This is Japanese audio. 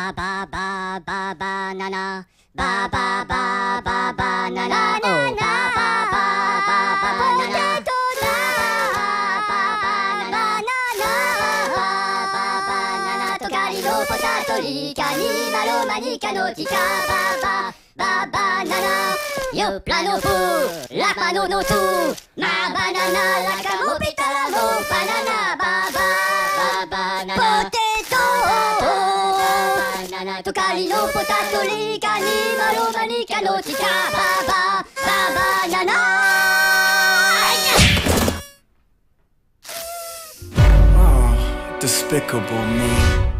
バババババナナバババババナナバババババナナポテトだバナナトカリのポタトリカニマロマニカのティカババババナナヨプラノフラパノノトマバナナラカモピタラモバナナバババナナポテトバナナトカリのポタトリカニマロマニカのティカバババナナ Despicable me.